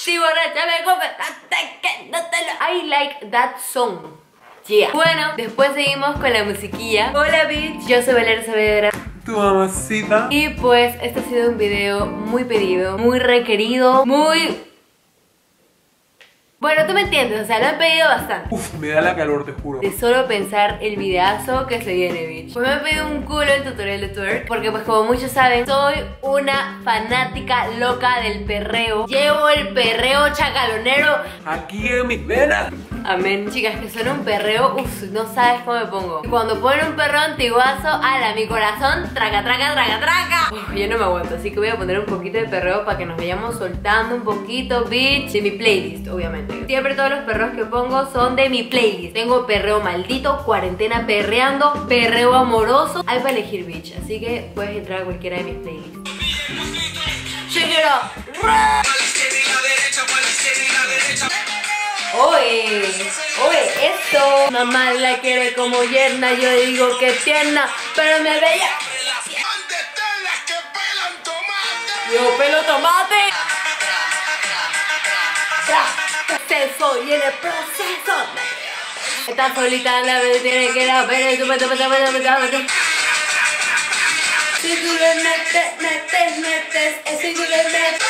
Si borracha me confesaste que no te lo... I like that song. Yeah. Bueno, después seguimos con la musiquilla. Hola bitch, yo soy Valeria Saavedra, tu mamacita. y pues este ha sido un video muy pedido, muy requerido, muy... Bueno, tú me entiendes, o sea, lo he pedido bastante. Uf, me da la calor, te juro. De solo pensar el videazo que se viene, bitch. Pues me he pedido un culo el tutorial de twerk, porque pues como muchos saben, soy una fanática loca del perreo. Llevo el perreo chacalonero Aquí en mis venas. amén. Chicas, que suena un perreo, uff, no sabes cómo me pongo. Y cuando ponen un perreo antiguazo, ala, mi corazón, traca, traca, traca, traca. Uf, yo no me aguanto, así que voy a poner un poquito de perreo para que nos vayamos soltando un poquito, bitch. De mi playlist, obviamente. Siempre todos los perreos que pongo son de mi playlist. Tengo perreo maldito, cuarentena perreando, perreo amoroso. Hay para elegir, bitch, así que puedes entrar a cualquiera de mis playlists. Check it out. Oye, oye, esto. Mamá la quiere como yerna, yo digo que tierna, pero me bella. Yo pelo tomate. Proceso y en el proceso. Esta solita la vez tiene que la ver. Si tú le metes, si tú le metes.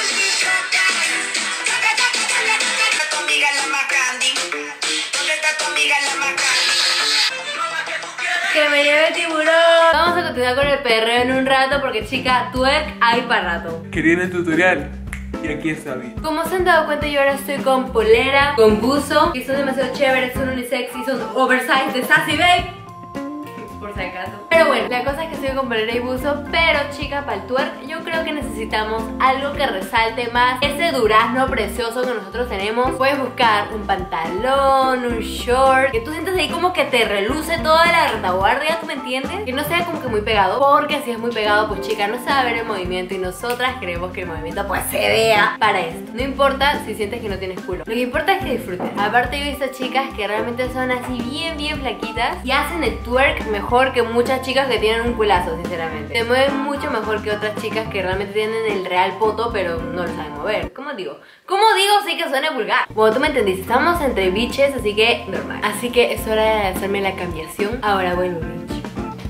Que me lleve tiburón. Vamos a continuar con el perreo en un rato porque chica, twerk hay para rato. Querían el tutorial y aquí está bien. Como se han dado cuenta, yo ahora estoy con polera, con buzo, y son demasiado chéveres, son unisex y son oversize de Sassy Babe, por si acaso. Pero bueno, la cosa es que estoy con polera y buzo, pero chica, para el twerk yo creo que necesitamos algo que resalte más ese durazno precioso que nosotros tenemos. Puedes buscar un pantalón, un short, que tú sientas ahí como que te reluce toda la retaguardia, ¿tú me entiendes? Que no sea como que muy pegado, porque si es muy pegado, pues chica, no se va a ver el movimiento, y nosotras queremos que el movimiento pues se vea para esto. No importa si sientes que no tienes culo, lo que importa es que disfrutes. Aparte yo he visto chicas que realmente son así bien flaquitas y hacen el twerk mejor que muchas chicas que tienen un culazo, sinceramente. Se mueven mucho mejor que otras chicas que realmente tienen el real poto, pero no lo saben mover. ¿Cómo digo? ¿Cómo digo? Sí que suene vulgar. Bueno, tú me entendiste, estamos entre bitches, así que normal. Así que es hora de hacerme la cambiación. Ahora vuelvo, bitch.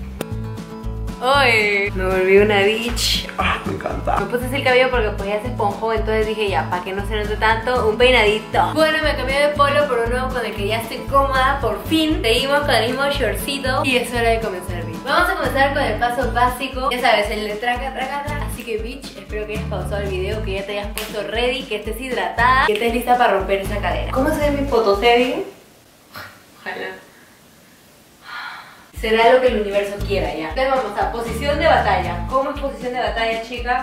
¡Ay! Me volví una bitch. Ah, me encanta. Me puse así el cabello porque pues ya se esponjó, entonces dije ya, para que no se note tanto, un peinadito. Bueno, me cambié de polo por uno con el que ya estoy cómoda, por fin. Seguimos con el mismo shortcito y es hora de comenzar, bitch. Vamos a comenzar con el paso básico, ya sabes, el de traca, traca, traca. Así que, bitch, espero que hayas pausado el video, que ya te hayas puesto ready, que estés hidratada, que estés lista para romper esa cadera. ¿Cómo se ve mi foto? ¿Se ve bien? Ojalá. Será lo que el universo quiera ya. Entonces vamos a posición de batalla. ¿Cómo es posición de batalla, chica?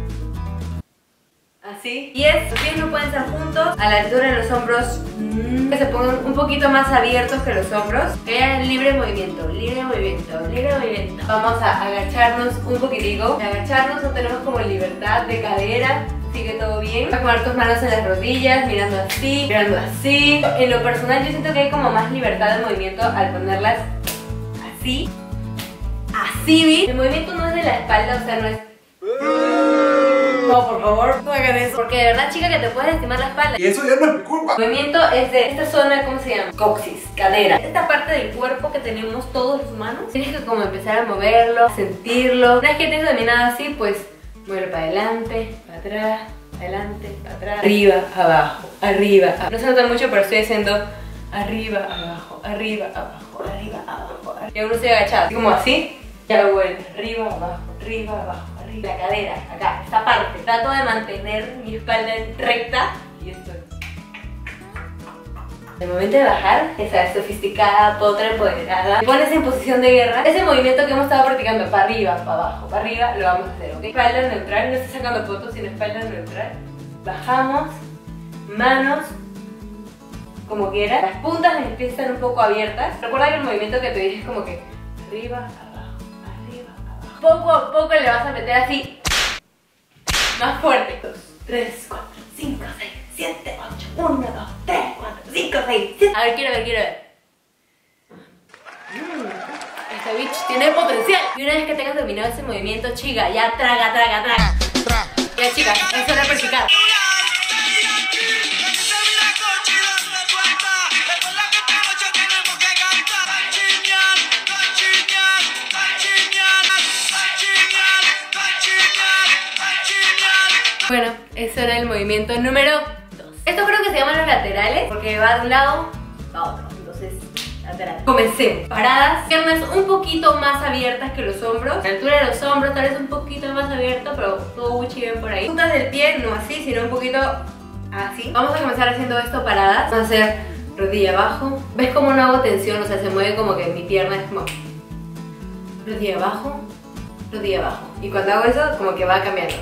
Así. Y los pies no pueden estar juntos a la altura de los hombros. Que se pongan un poquito más abiertos que los hombros. Que haya libre movimiento, libre movimiento, libre movimiento. Vamos a agacharnos un poquitico. De agacharnos no tenemos como libertad de cadera. Sigue todo bien. Vas a poner tus manos en las rodillas, mirando así, mirando así. En lo personal yo siento que hay como más libertad de movimiento al ponerlas así. Así, ¿vi? El movimiento no es de la espalda, o sea, no es... No, por favor, no hagan eso. Porque de verdad, chica, que te puedes lastimar la espalda. Y eso ya no es mi culpa. El movimiento es de esta zona, ¿cómo se llama? Coxis, cadera. Esta parte del cuerpo que tenemos todos los humanos, tienes que como empezar a moverlo, sentirlo. Una vez que tienes dominado así, pues mueve para adelante, para atrás, adelante, para atrás, arriba, abajo, arriba, abajo. No se nota mucho, pero estoy haciendo arriba, abajo, arriba, abajo, arriba, abajo, arriba. Y uno se agachado, como así. Ya vuelve, arriba, abajo, arriba, abajo, arriba. La cadera, acá, esta parte. Trato de mantener mi espalda recta y estoy. El momento de bajar, esa sofisticada, potra, empoderada, te pones en posición de guerra. Ese movimiento que hemos estado practicando, para arriba, para abajo, para arriba, lo vamos a hacer, ¿ok? Espalda neutral, no estoy sacando fotos, sino espalda neutral. Bajamos, manos, como quieras. Las puntas de mis pies están un poco abiertas. Recuerda que el movimiento que te dije es como que arriba, abajo, arriba, abajo. Poco a poco le vas a meter así, más fuerte. 2, 3, 4, 5, 6, 7, 8, 1, 2, 3, 4, 5, 6, 7. A ver, quiero ver. Esta bitch tiene potencial. Y una vez que tengas dominado ese movimiento, chica, ya traga. Ya, chicas, es hora de practicar. Bueno, eso era el movimiento número 2. Esto creo que se llaman los laterales porque va de un lado a otro, entonces lateral. Comencemos. Paradas, piernas un poquito más abiertas que los hombros. La altura de los hombros tal vez un poquito más abierto, pero todo Gucci bien por ahí. Puntas del pie, no así, sino un poquito así. Vamos a comenzar haciendo esto paradas. Vamos a hacer rodilla abajo. ¿Ves cómo no hago tensión? O sea, se mueve como que mi pierna es como rodilla abajo, rodilla abajo. Y cuando hago eso, como que va cambiando.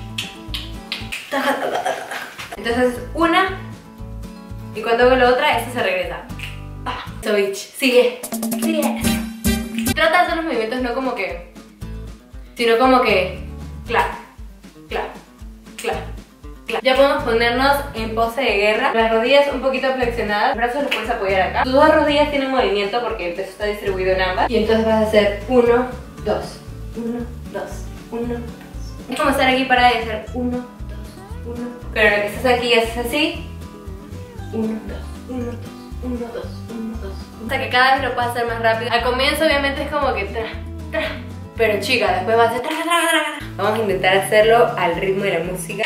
Entonces, una. Y cuando hago la otra, esta se regresa. So bitch, sigue. Trata de hacer los movimientos no como que, sino como que clap, clap, clap, clap. Ya podemos ponernos en pose de guerra. Las rodillas un poquito flexionadas. Los brazos los puedes apoyar acá. Tus dos rodillas tienen movimiento porque el peso está distribuido en ambas. Y entonces vas a hacer 1, 2, 1, 2, 1, 2. Es como estar aquí parada y hacer 1, 2, 1. Pero lo que estás aquí haces así. 1, 2, 1, 2, 1, 2, 1, 2. Hasta que cada vez lo puedas hacer más rápido. Al comienzo obviamente es como que tra. Pero chica, después va a hacer tra. Vamos a intentar hacerlo al ritmo de la música.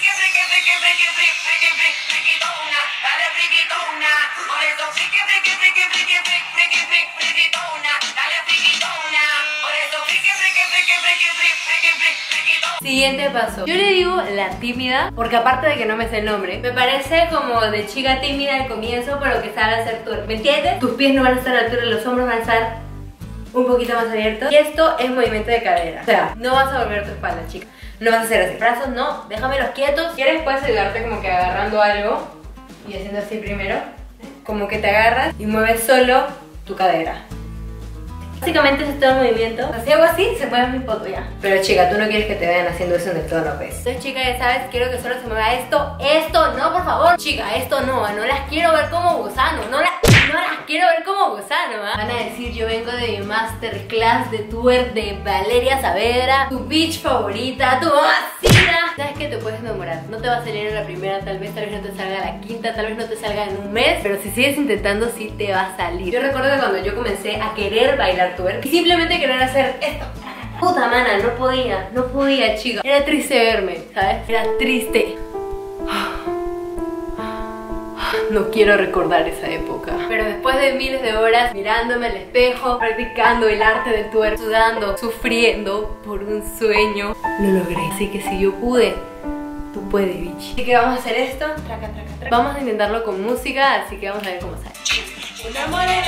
Siguiente paso. Yo le digo la tímida porque aparte de que no me sé el nombre, me parece como de chica tímida al comienzo, pero que sabe hacer twerk. ¿Me entiendes? Tus pies no van a estar a la altura de los hombros, van a estar un poquito más abiertos. Y esto es movimiento de cadera. O sea, no vas a volver tu espalda, chica. No vas a hacer así. Brazos no, déjamelos quietos. Si quieres puedes ayudarte como que agarrando algo y haciendo así primero. Como que te agarras y mueves solo tu cadera. Básicamente ese es todo el movimiento. Si hago así, se mueve mi poto ya. Pero chica, tú no quieres que te vean haciendo eso en el tono, ¿ves? Entonces chica, ya sabes, quiero que solo se mueva esto. Esto no, por favor. Chica, esto no las quiero ver como gusano. No las quiero ver como gusano, ¿eh? Van a decir, yo vengo de mi masterclass de twerk de Valeria Saavedra, tu bitch favorita, tu mamacita. ¿Sabes qué? Te puedes enamorar. No te va a salir en la primera, tal vez no te salga la quinta, tal vez no te salga en un mes, pero si sigues intentando, sí te va a salir. Yo recuerdo que cuando yo comencé a querer bailar twerk y simplemente querer hacer esto, puta mana, no podía, chica. Era triste verme, ¿sabes? Era triste. No quiero recordar esa época. Pero después de miles de horas mirándome al espejo, practicando el arte del twerk, sudando, sufriendo por un sueño, lo logré. Así que si yo pude, tú puedes, bitch. Así que vamos a hacer esto. Traca. Vamos a intentarlo con música, así que vamos a ver cómo sale. Una morena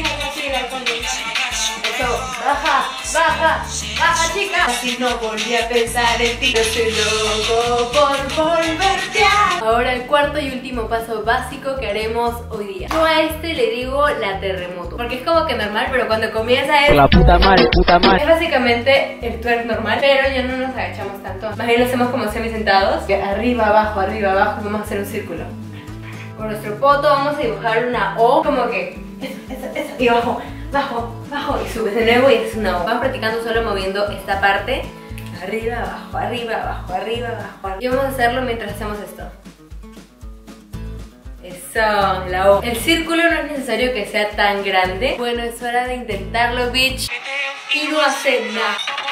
eso, baja, chica. Así no volví a pensar en ti. Yo estoy loco por volverte a... Ahora el cuarto y último paso básico que haremos hoy día. Yo a este le digo la terremoto, porque es como que normal, pero cuando comienza es... La puta madre. Es básicamente el twerk normal, pero ya no nos agachamos tanto. Más bien lo hacemos como semi-sentados. Arriba, abajo, y vamos a hacer un círculo. Con nuestro poto vamos a dibujar una O, como que eso, y bajo, y subes de nuevo y es una O. Van practicando solo moviendo esta parte. Arriba, abajo. Y vamos a hacerlo mientras hacemos esto. Eso, la O. El círculo no es necesario que sea tan grande. Bueno, es hora de intentarlo, bitch. Y no hacer nada.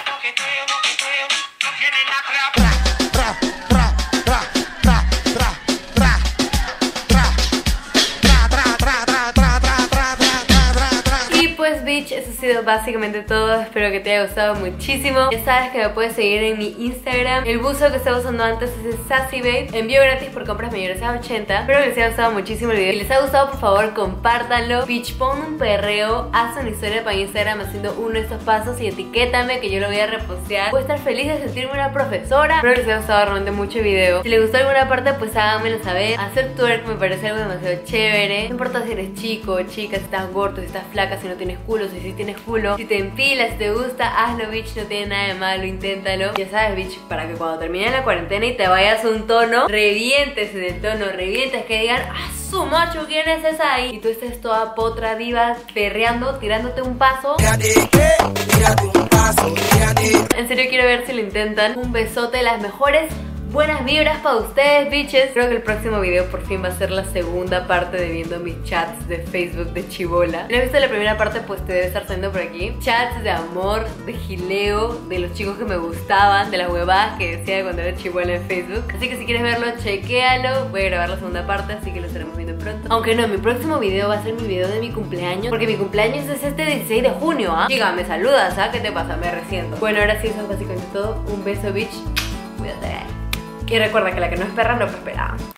Bitch, eso ha sido básicamente todo. Espero que te haya gustado muchísimo. Ya sabes que me puedes seguir en mi Instagram. El buzo que estaba usando antes es el Sassy Babe. Envío gratis por compras mayores a 80. Espero que les haya gustado muchísimo el video. Si les ha gustado, por favor, compártanlo. Bitch, pon un perreo, haz una historia para Instagram haciendo uno de estos pasos y etiquétame que yo lo voy a repostear. Voy a estar feliz de sentirme una profesora. Espero que les haya gustado realmente mucho el video. Si les gustó alguna parte, pues háganmelo saber. Hacer twerk me parece algo demasiado chévere. No importa si eres chico o chica, si estás gordo, si estás flaca, si no tienes culo, si tienes culo, si te empilas, si te gusta, hazlo, bitch, no tiene nada de malo, inténtalo. Ya sabes, bitch, para que cuando termine la cuarentena y te vayas a un tono, revientes en el tono, revientes, que digan, ¡ah, su macho! ¿Quién es esa ahí? Y tú estés toda potra, diva, perreando, tirándote un paso. En serio quiero ver si lo intentan. Un besote, las mejores buenas vibras para ustedes, bitches. Creo que el próximo video por fin va a ser la segunda parte de viendo mis chats de Facebook de chibola. Si no has visto la primera parte, pues te debe estar saliendo por aquí. Chats de amor, de gileo, de los chicos que me gustaban, de las huevadas que decía cuando era chibola en Facebook. Así que si quieres verlo, chequéalo. Voy a grabar la segunda parte, así que lo estaremos viendo pronto. Aunque no, mi próximo video va a ser mi video de mi cumpleaños, porque mi cumpleaños es este 16 de junio, ¿ah? Chica, me saludas, ¿ah? ¿Qué te pasa? Me resiento. Bueno, ahora sí, eso es básicamente todo. Un beso, bitch. Cuídate. Y recuerda que la que no es perra no prospera.